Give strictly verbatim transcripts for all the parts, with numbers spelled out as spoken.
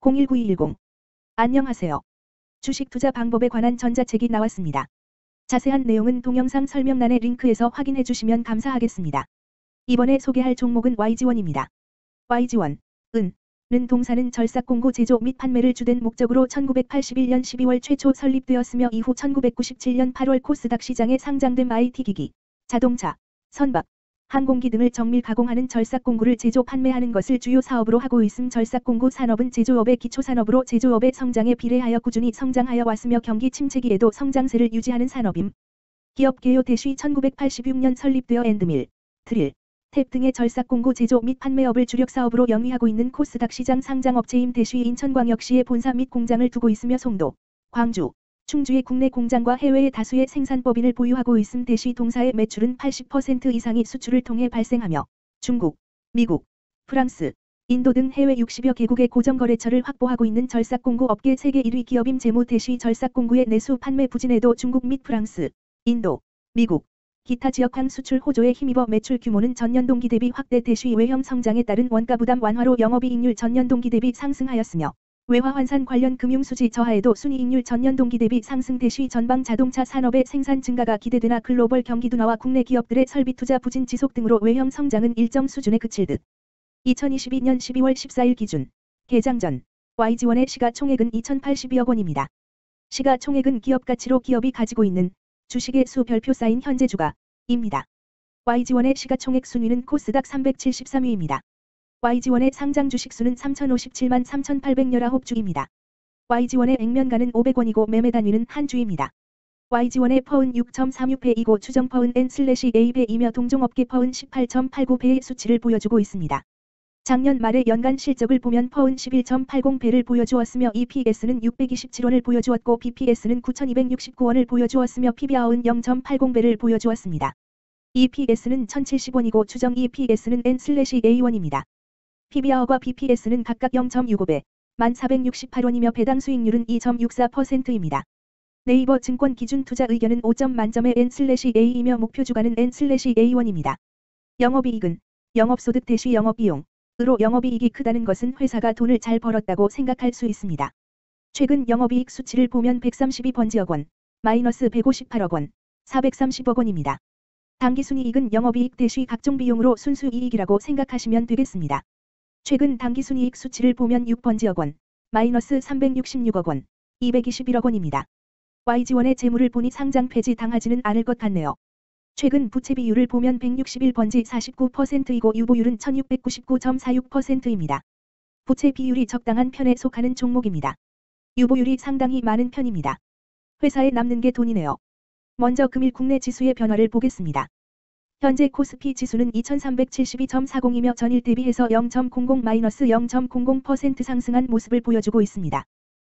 공일구이일공. 안녕하세요. 주식 투자 방법에 관한 전자책이 나왔습니다. 자세한 내용은 동영상 설명란의 링크에서 확인해 주시면 감사하겠습니다. 이번에 소개할 종목은 와이지원입니다. 와이지원, 은, 는 동사는 절삭공구 제조 및 판매를 주된 목적으로 천구백팔십일년 십이월 최초 설립되었으며 이후 천구백구십칠년 팔월 코스닥 시장에 상장된 아이티기기, 자동차, 선박, 항공기 등을 정밀 가공하는 절삭공구를 제조 판매하는 것을 주요 사업으로 하고 있음. 절삭공구 산업은 제조업의 기초산업으로 제조업의 성장에 비례하여 꾸준히 성장하여 왔으며 경기 침체기에도 성장세를 유지하는 산업임. 기업 개요 대시 천구백팔십육년 설립되어 엔드밀, 드릴, 탭 등의 절삭공구 제조 및 판매업을 주력 사업으로 영위하고 있는 코스닥 시장 상장업체임. 대시 인천광역시에 본사 및 공장을 두고 있으며 송도, 광주, 충주의 국내 공장과 해외의 다수의 생산법인을 보유하고 있음. 대시 동사의 매출은 팔십 퍼센트 이상이 수출을 통해 발생하며 중국, 미국, 프랑스, 인도 등 해외 육십여 개국의 고정거래처를 확보하고 있는 절삭공구 업계 세계 일 위 기업임. 재무 대시 절삭공구의 내수 판매 부진에도 중국 및 프랑스, 인도, 미국, 기타 지역항 수출 호조에 힘입어 매출 규모는 전년 동기 대비 확대. 대시 외형 성장에 따른 원가 부담 완화로 영업이익률 전년 동기 대비 상승하였으며 외화 환산 관련 금융수지 저하에도 순이익률 전년 동기 대비 상승. 대시 전방 자동차 산업의 생산 증가가 기대되나 글로벌 경기 둔화와 국내 기업들의 설비 투자 부진 지속 등으로 외형 성장은 일정 수준에 그칠 듯. 이천이십이년 십이월 십사일 기준 개장 전 와이지원의 시가총액은 이천팔십이억 원입니다. 시가총액은 기업가치로 기업이 가지고 있는 주식의 수 별표 쌓인 현재 주가입니다. 와이지원의 시가총액 순위는 코스닥 삼백칠십삼 위입니다. 와이지원의 상장 주식수는 삼천오십칠만 삼천팔백십구 주입니다. 와이지원의 액면가는 오백 원이고 매매 단위는 한 주입니다. 와이지원의 퍼은 육 점 삼육 배이고 추정 퍼은 엔 에이 배이며 동종업계 퍼은 십팔 점 팔구 배의 수치를 보여주고 있습니다. 작년 말의 연간 실적을 보면 퍼은 십일 점 팔공 배를 보여주었으며 이피에스는 육백이십칠 원을 보여주었고 비피에스는 구천이백육십구 원을 보여주었으며 피비알은 영 점 팔공 배를 보여주었습니다. 이피에스는 천칠십 원이고 추정 이피에스는 엔 에이 원입니다. 피비알과 비피에스는 각각 영 점 육오 배, 만 사백육십팔 원이며 배당 수익률은 이 점 육사 퍼센트입니다. 네이버 증권 기준 투자 의견은 오 점 만점의 엔 에이이며 목표 주가는 엔 에이 원입니다. 영업이익은 영업소득 대시 영업비용 으로 영업이익이 크다는 것은 회사가 돈을 잘 벌었다고 생각할 수 있습니다. 최근 영업이익 수치를 보면 백삼십이 번지억 원, 마이너스 백오십팔억 원, 사백삼십억 원입니다. 당기순이익은 영업이익 대시 각종 비용으로 순수이익이라고 생각하시면 되겠습니다. 최근 당기순이익 수치를 보면 육 번지억 원, 마이너스 삼백육십육억 원, 이백이십일억 원입니다. 와이지원의 재물을 보니 상장 폐지 당하지는 않을 것 같네요. 최근 부채 비율을 보면 백육십일 번지 사십구 퍼센트이고 유보율은 천육백구십구 점 사육 퍼센트입니다. 부채 비율이 적당한 편에 속하는 종목입니다. 유보율이 상당히 많은 편입니다. 회사에 남는 게 돈이네요. 먼저 금일 국내 지수의 변화를 보겠습니다. 현재 코스피 지수는 이천삼백칠십이 점 사공이며 전일 대비해서 영 점 공공 마이너스 영 점 공공 퍼센트 상승한 모습을 보여주고 있습니다.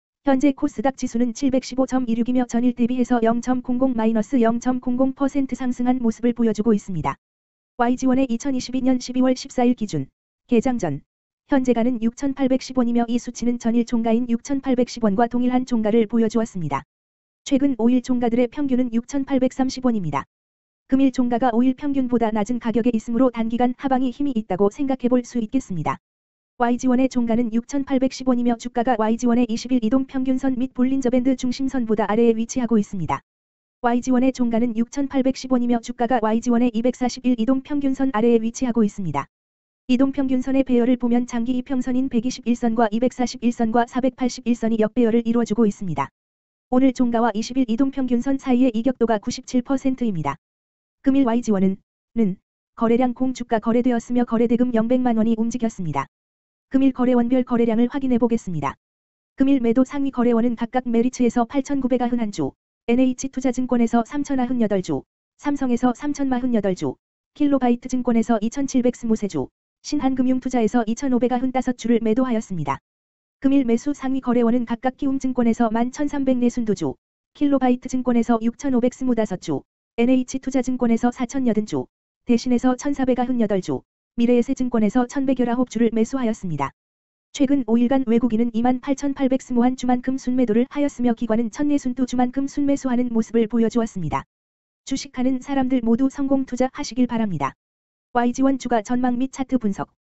현재 코스닥 지수는 칠백십오 점 이육이며 전일 대비해서 영 점 공공 마이너스 영 점 공공 퍼센트 상승한 모습을 보여주고 있습니다. 와이지원의 이천이십이년 십이월 십사일 기준 개장 전 현재가는 육천팔백십 원이며 이 수치는 전일 종가인 육천팔백십 원과 동일한 종가를 보여주었습니다. 최근 오 일 종가들의 평균은 육천팔백삼십 원입니다. 금일 종가가 오 일 평균보다 낮은 가격에 있으므로 단기간 하방이 힘이 있다고 생각해 볼 수 있겠습니다. 와이지원의 종가는 육천팔백십 원이며 주가가 와이지원의 이십 일 이동 평균선 및 볼린저밴드 중심선보다 아래에 위치하고 있습니다. 와이지원의 종가는 육천팔백십 원이며 주가가 와이지원의 이백사십일 이동 평균선 아래에 위치하고 있습니다. 이동 평균선의 배열을 보면 장기 이평선인 백이십일 선과 이백사십일 선과 사백팔십일 선이 역배열을 이루어주고 있습니다. 오늘 종가와 이십 일 이동 평균선 사이의 이격도가 구십칠 퍼센트입니다. 금일 와이지원은 는 거래량 공주가 거래되었으며 거래대금 영백만 원이 움직였습니다. 금일 거래원별 거래량을 확인해 보겠습니다. 금일 매도 상위 거래원은 각각 메리츠에서 팔천구백구십일 주, 엔에이치투자증권에서 삼천구십팔 주, 삼성에서 삼천사십팔 주, 킬로바이트증권에서 이천칠백이십삼 주, 신한금융투자에서 이천오백구십오 주를 매도하였습니다. 금일 매수 상위 거래원은 각각 키움증권에서 만 천삼백사십이 주, 킬로바이트증권에서 육천오백이십오 주, 엔에이치투자증권에서 사천팔십 주, 대신에서 천사백구십팔 주, 미래에셋증권에서 천백십구 주를 매수하였습니다. 최근 오 일간 외국인은 이만 팔천팔백이십일 주만큼 순매도를 하였으며 기관은 천사십이 주만큼 순매수하는 모습을 보여주었습니다. 주식하는 사람들 모두 성공 투자하시길 바랍니다. 와이지원 주가 전망 및 차트 분석